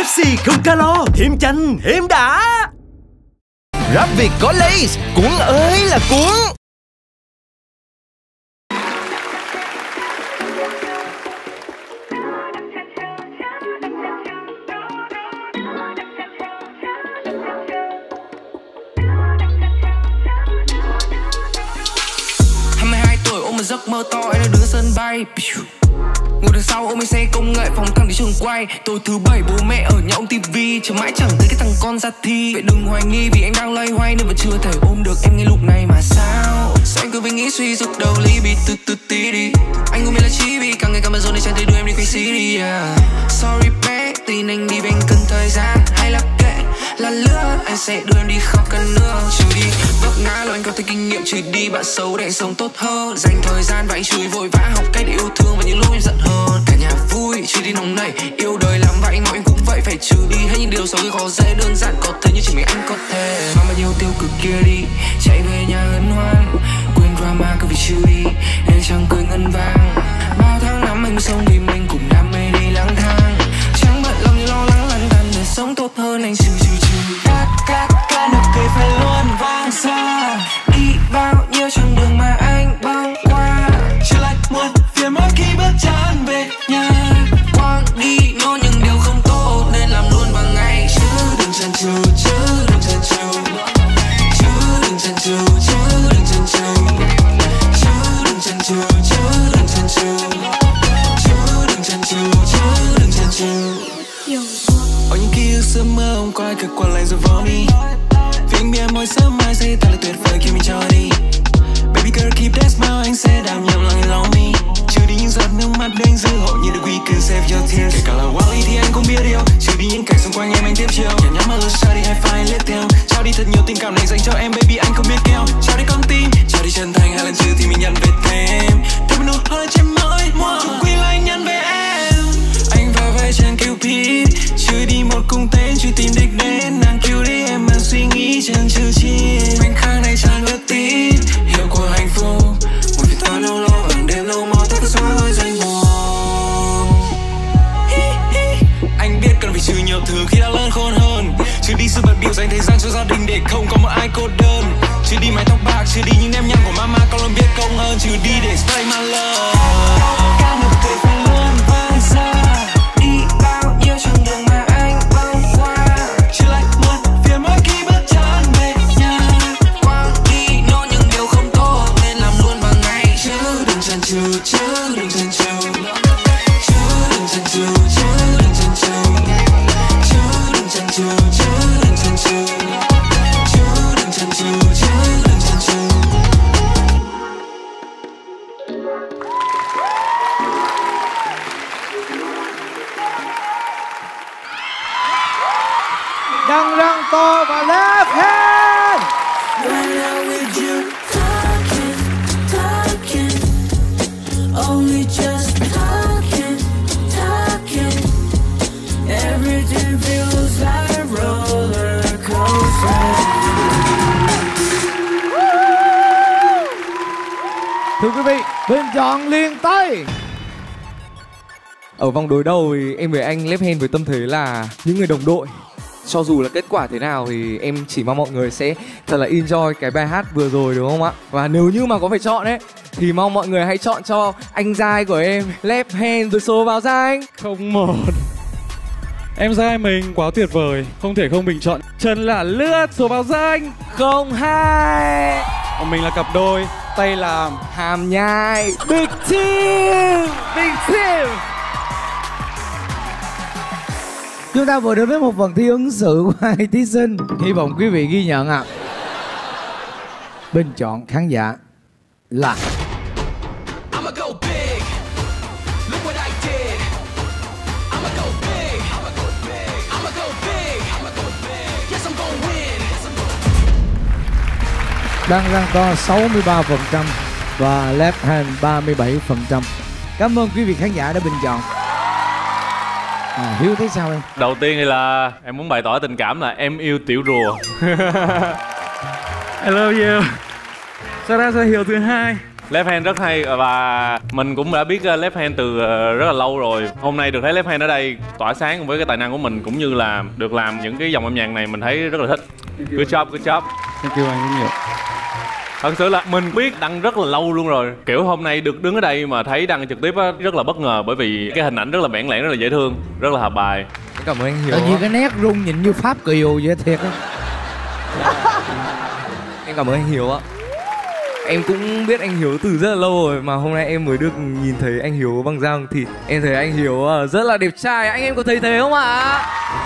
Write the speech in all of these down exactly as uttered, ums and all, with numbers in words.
Pepsi không calo, thêm chanh, thêm đã. Rap Việt có Lay's, cuốn ơi là cuốn. hai mươi hai tuổi ôm một giấc mơ to, em đã đứng sân bay. Ngồi đằng sau ôm cái xe công nghệ, phóng thẳng đến trường quay. Tối thứ bảy bố mẹ ở nhà ôm tivi, chờ mãi chẳng thấy cái thằng con ra thi. Vậy đừng hoài nghi vì anh đang loay hoay nên vẫn chưa thể ôm được em ngay lúc này mà sao. Sao anh cứ phải nghĩ suy dục đầu ly bị từ từ tí đi. Anh không biết là chỉ vì càng ngày càng bận rộn nên chẳng thể đưa em đi quay xí đi. Yeah. Sorry bé, tin anh đi vì anh cần thời gian. Hay là kệ là lứa, anh sẽ đưa em đi khắp cả nước. Trừ đi vấp ngã rồi anh có thể kinh nghiệm, trừ đi bạn xấu để sống tốt hơn. Dành thời gian và anh chửi vội vã học cách để yêu thương và những lúc em giận hơn. Cả nhà vui, trừ đi nóng nảy, yêu đời làm vậy mọi anh cũng vậy. Phải trừ đi hết những điều xấu khi khó dễ đơn giản có thể như chỉ mình anh có thể. Mang bao nhiêu tiêu cực kia đi, chạy về nhà hân hoan. Quên drama cứ vì trừ đi, nên chẳng cười ngân vang. Bao tháng năm anh sống vì mình cùng đam mê đi lang thang. Chẳng bận lòng như lo lắng lăn tăn để sống tốt hơn anh trừ trừ trừ. Cắt cắt cắt nụ cười phải luôn vang xa. Đi bao nhiêu chặng đường mà anh băng qua. Trở lại muộn phiền mỗi khi bước chân về nhà. Quang đi nốt những điều không tốt nên làm luôn vào ngày. Chứ đừng chần chừ, chứ đừng chần chừ. Chứ đừng chần chừ, chứ đừng chần chừ. Chứ đừng chần chừ, chứ đừng chần chừ. Chứ đừng chần chừ, chứ đừng chần chừ. Ở những ký ức sớm mơ hôm qua cực qua lại rồi vỡ đi. Vì anh biết mỗi sớm mai sẽ thật là tuyệt vời khi mình cho đi. Baby girl keep that smile, anh sẽ đảm nhiệm lòng lòng mi. Trừ đi những giọt nước mắt để anh giữ hộ như được we can save your tears. Kể cả là Wally thì anh cũng biết điều. Trừ đi những cảnh xung quanh em anh tiếp chiều. Nhẹ nhõm mà lướt xa đi high five lết theo. Trao đi thật nhiều tình cảm này dành cho em baby anh không biết keo. Trao đi con tim, trao đi chân thành hai lần trừ thì mình nhận về thêm. Thêm một nụ hôn trên môi, chung quy là anh nhận về em. Anh vào vai chàng Cupid, trừ đi một cung tên truy tìm đích đến. Nàng cứu đi em mang suy nghĩ chân trừ chi. Khoảnh khắc này chẳng được tin hiệu của hạnh phúc. Một phiền toái lâu lâu bằng đêm lâu mò ta cứ xóa hơi danh buồn. Anh biết cần phải trừ nhiều thứ khi đã lớn khôn hơn. Trừ đi sự bận bịu dành thời gian cho gia đình để không có một ai cô đơn. Trừ đi mái tóc bạc, trừ đi những nếp nhăn của mama con luôn biết công hơn. Trừ đi để stay my love. Các nụ cười phải luôn vang xa. Đi bao nhiêu chặng đường mà anh băng qua. Trở lại muộn phiền mỗi khi bước chân về nhà. Quang đi nốt những điều không tốt nên làm luôn vào ngày. Chứ đừng chần chừ, chứ đừng chần chừ. Chứ đừng chần chừ, chứ đừng chần chừ. Chứ đừng chần chừ, chứ đừng chần chừ. Chứ đừng chần chừ, chứ đừng chần chừ. Đang răng to và left hand. When I'm with you, talking, talking, only just talking, talking. Everything feels like a roller coaster. Thưa quý vị, bình chọn liền tay. Ở vòng đối đầu thì em với anh left hand với tâm thế là những người đồng đội. Cho dù là kết quả thế nào thì em chỉ mong mọi người sẽ thật là enjoy cái bài hát vừa rồi đúng không ạ? Và nếu như mà có phải chọn ấy thì mong mọi người hãy chọn cho anh giai của em left hand rồi số vào giai anh. Không một. Em giai mình quá tuyệt vời, không thể không bình chọn. Chân là lướt, số vào giai anh. Không hai. Còn mình là cặp đôi, tay làm hàm nhai. Big team, big team. Chúng ta vừa đến với một phần thi ứng xử của hai thí sinh. Hy vọng quý vị ghi nhận ạ. À. Bình chọn khán giả là đang răng to sáu mươi ba phần trăm và left hand ba mươi bảy phần trăm. Cảm ơn quý vị khán giả đã bình chọn. À, Hiếu thấy sao em? Đầu tiên thì là em muốn bày tỏ tình cảm là em yêu tiểu rùa. I love you. Sau đó sẽ hiểu thứ hai. Left Hand rất hay và mình cũng đã biết Left Hand từ rất là lâu rồi. Hôm nay được thấy Left Hand ở đây tỏa sáng cùng với cái tài năng của mình cũng như là được làm những cái dòng âm nhạc này mình thấy rất là thích. Good job, good job. Thank you anh rất nhiều. Thật sự là mình biết Đăng rất là lâu luôn rồi. Kiểu hôm nay được đứng ở đây mà thấy Đăng trực tiếp á rất là bất ngờ bởi vì cái hình ảnh rất là bẽn lẽn, rất là dễ thương, rất là hợp bài. Cảm ơn anh Hiếu. Tự nhiên cái nét rung nhìn như Pháp Kiều vậy thiệt á. Em cảm ơn anh Hiếu ạ. Em cũng biết anh Hiếu từ rất là lâu rồi mà hôm nay em mới được nhìn thấy anh Hiếu bằng răng thì em thấy anh Hiếu rất là đẹp trai. Anh em có thấy thế không ạ?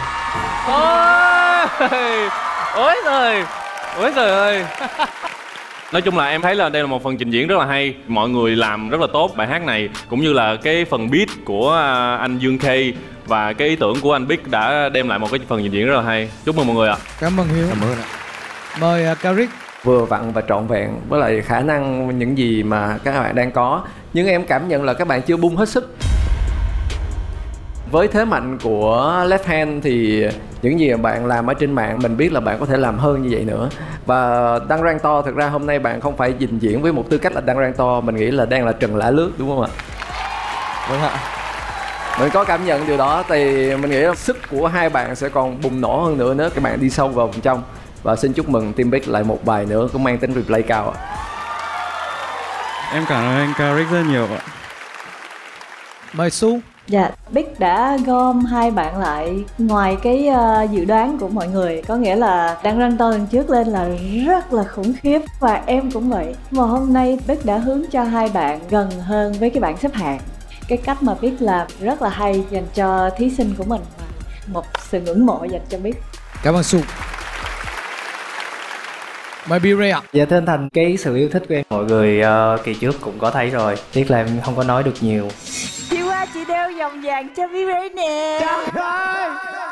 Ôi, ôi trời, ôi trời ơi. Nói chung là em thấy là đây là một phần trình diễn rất là hay. Mọi người làm rất là tốt bài hát này cũng như là cái phần beat của anh Dương K và cái ý tưởng của anh Big đã đem lại một cái phần trình diễn rất là hay. Chúc mừng mọi người ạ. Cảm ơn Hiếu. Cảm ơn ạ. Mời uh, Caric. Vừa vặn và trọn vẹn với lại khả năng những gì mà các bạn đang có, nhưng em cảm nhận là các bạn chưa bung hết sức. Với thế mạnh của Left Hand thì những gì mà bạn làm ở trên mạng mình biết là bạn có thể làm hơn như vậy nữa. Và Đăng Rang To thực ra hôm nay bạn không phải trình diễn với một tư cách là Đăng Rang To, mình nghĩ là đang là Trần Lã Lướt, đúng không ạ? Vâng ạ. Mình có cảm nhận điều đó thì mình nghĩ là sức của hai bạn sẽ còn bùng nổ hơn nữa nếu các bạn đi sâu vào vòng trong. Và xin chúc mừng Team Big lại một bài nữa cũng mang tính replay cao ạ. Em cảm ơn anh Caric rất nhiều ạ. Mời Su. Dạ, Big đã gom hai bạn lại ngoài cái uh, dự đoán của mọi người. Có nghĩa là Đăng Rang To lần trước lên là rất là khủng khiếp và em cũng vậy. Mà hôm nay Big đã hướng cho hai bạn gần hơn với cái bảng xếp hạng. Cái cách mà Big làm rất là hay dành cho thí sinh của mình và một sự ngưỡng mộ dành cho Big. Cảm ơn Su. Mời B-Ray ạ. Dạ thưa anh Thành, cái sự yêu thích của em mọi người uh, kỳ trước cũng có thấy rồi. Tiếc là em không có nói được nhiều. Chị qua chị đeo vòng vàng cho B-Ray nè. Trời ơi.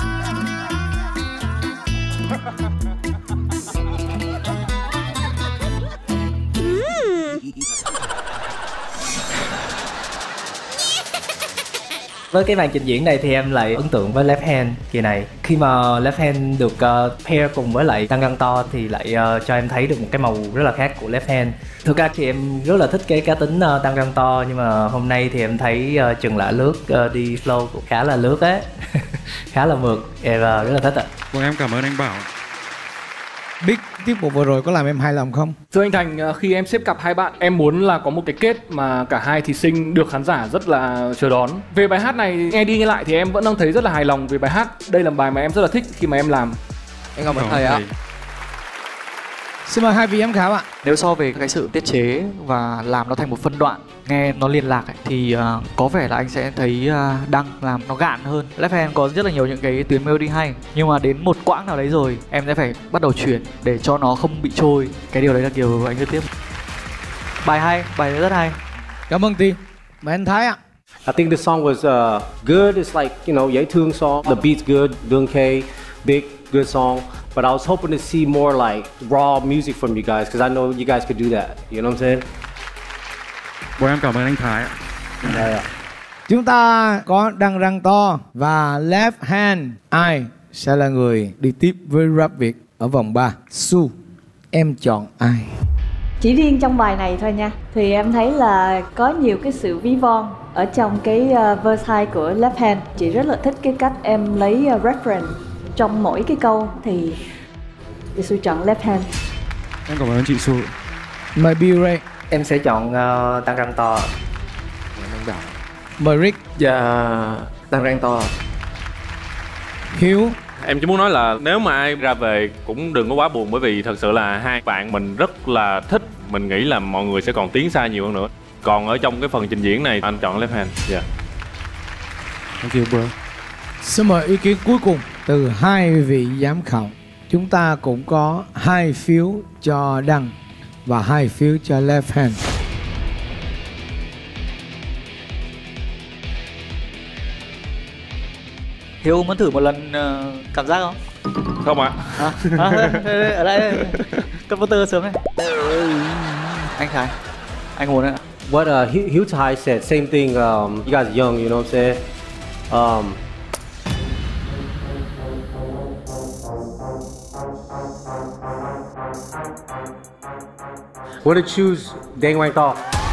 Với cái màn trình diễn này thì em lại ấn tượng với Left Hand kỳ này. Khi mà Left Hand được uh, pair cùng với lại Đăng Rang To thì lại uh, cho em thấy được một cái màu rất là khác của Left Hand. Thực ra thì em rất là thích cái cá tính uh, Đăng Rang To, nhưng mà hôm nay thì em thấy uh, Trần Lã Lướt uh, đi flow cũng khá là lướt ấy. Khá là mượt, em uh, rất là thích ạ. Vâng, em cảm ơn anh Bảo. Big, tiết mục vừa rồi có làm em hài lòng không? Thưa anh Thành, khi em xếp cặp hai bạn, em muốn là có một cái kết mà cả hai thí sinh được khán giả rất là chờ đón. Về bài hát này, nghe đi nghe lại thì em vẫn đang thấy rất là hài lòng về bài hát. Đây là bài mà em rất là thích khi mà em làm. Anh cảm ơn thầy ạ. Xin mời hai vị giám khảo ạ. Nếu so về cái sự tiết chế và làm nó thành một phân đoạn nghe nó liên lạc ấy, thì uh, có vẻ là anh sẽ thấy uh, Đăng làm nó gạn hơn. Left Hand có rất là nhiều những cái tuyến melody hay, nhưng mà đến một quãng nào đấy rồi em sẽ phải bắt đầu chuyển để cho nó không bị trôi. Cái điều đấy là điều anh rất tiếc. Bài hay, bài rất hay. Cảm ơn Tiên. Mời anh Thái ạ. I think the song was uh, good. It's like, you know, dễ thương song. The beat's good. Dương K, Big, good song. But I was hoping to see more like raw music from you guys because I know you guys could do that. You know what I'm saying? Bọn em cảm ơn anh Thái ạ. Yeah. Chúng ta có Đăng Rang To và Left Hand. Ai sẽ là người đi tiếp với rap Việt ở vòng ba? Su, em chọn ai? Chỉ riêng trong bài này thôi nha, thì em thấy là có nhiều cái sự ví von ở trong cái uh, verse hai của Left Hand. Chị rất là thích cái cách em lấy uh, reference trong mỗi cái câu, thì chị Su chọn Left Hand. Em cảm ơn chị Su. Mời B-Ray. Em sẽ chọn uh, Đăng Rang To. Mời Rick. Dạ, Đăng Rang To. Hiếu. Em chỉ muốn nói là nếu mà ai ra về cũng đừng có quá buồn, bởi vì thật sự là hai bạn mình rất là thích. Mình nghĩ là mọi người sẽ còn tiến xa nhiều hơn nữa. Còn ở trong cái phần trình diễn này anh chọn Left Hand. Dạ. Yeah. Thank you bro. Xin mời ý kiến cuối cùng từ hai vị giám khảo. Chúng ta cũng có hai phiếu cho Đăng và hai phiếu cho Left Hand. Hiếu muốn thử một lần uh, cảm giác không? Không ạ. À? À, đây, đây, đây, ở đây, cấp voter sớm này. Anh Khải, anh muốn ạ. What uh, Hiếu Thái said, same thing. Um, you guys are young, you know what I'm saying? Um, We're to choose Đăng Rang To.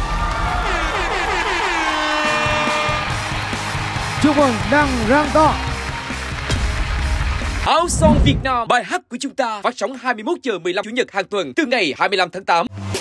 Chúc mừng Đăng Rang To. Áo Son Việt Nam, bài hát của chúng ta phát sóng hai mươi mốt giờ mười lăm chủ nhật hàng tuần từ ngày hai mươi lăm tháng tám.